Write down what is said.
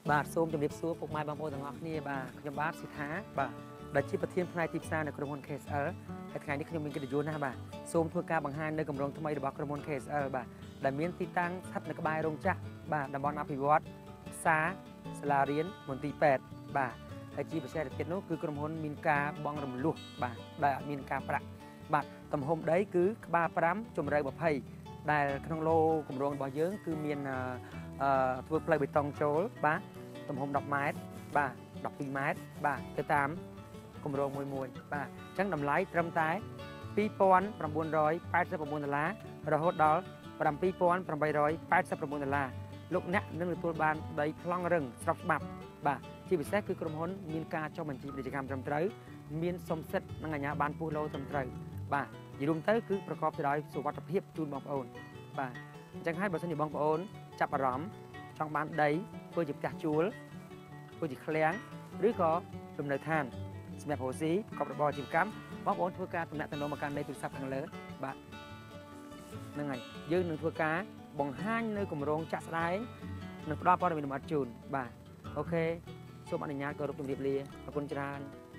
បាទសូមជម្រាបសួរពុកម៉ែបងប្អូនទាំងអស់គ្នាបាទខ្ញុំបាទសិដ្ឋាបាទដែលជាប្រធានផ្នែកទីផ្សារនៅក្រុមហ៊ុន KSL ហើយថ្ងៃនេះខ្ញុំមានកិត្តិយសណាស់បាទសូមធ្វើការបង្ហាញនៅគម្រោងថ្មីរបស់ក្រុមហ៊ុន KSL បាទដែលមានទីតាំងស្ថិតនៅក្បែររោងចក្របាទតំបន់អភិវឌ្ឍផ្សារសាលារៀនមន្ទីរពេទ្យបាទហើយជាពិសេសទៅទៀតនោះគឺក្រុមហ៊ុនមានការបង់រំលោះបាទដែលអត់មានការប្រាក់បាទទំហំដីគឺក្បាល5ជម្រៅ20ដែលក្នុងឡូគម្រោងរបស់យើងគឺមានធ្វើផ្លូវបេតុងចូលបាទទំហំ10ម៉ែត្របាទ12ម៉ែត្របាទទៅតាមគម្រោងមួយបាទអញ្ចឹងតម្លៃត្រឹមតែ$2,989រហូតដល់$7,889លោកអ្នកនឹងទទួលបានដីប្លង់រឹងស្របច្បាប់បាទជាពិសេសគឺក្រុមហ៊ុនមានការចុះបញ្ជីពាណិជ្ជកម្មត្រឹមត្រូវមានសំសិទ្ធនិងអាជ្ញាប័ណ្ណពុះឡូត្រឹមត្រូវបាទនិយាយរួមទៅគឺប្រកបទៅដោយសុវត្ថិភាពជូនបងប្អូនបាទអញ្ចឹងហើយបើសិនជាបងប្អូនចាប់អារម្មណ៍ចង់បានដីធ្វើជាផ្ទះជួលធ្វើជាឃ្លាំងឬក៏លំនៅឋានសម្រាប់រកស៊ីប្រកបរបរអាជីវកម្មបងប្អូនធ្វើការទំនាក់ទំនងមកកាន់លេខទូរស័ព្ទខាងលើបាទហ្នឹងហើយយើងនឹងធ្វើការបង្ហាញនៅគម្រោងចាក់ស្ដែងនិងផ្ដល់ព័ត៌មានលម្អិតជូនបាទអូខេសូមអនុញ្ញាតគោរពជម្រាបលាអរគុណច្រើន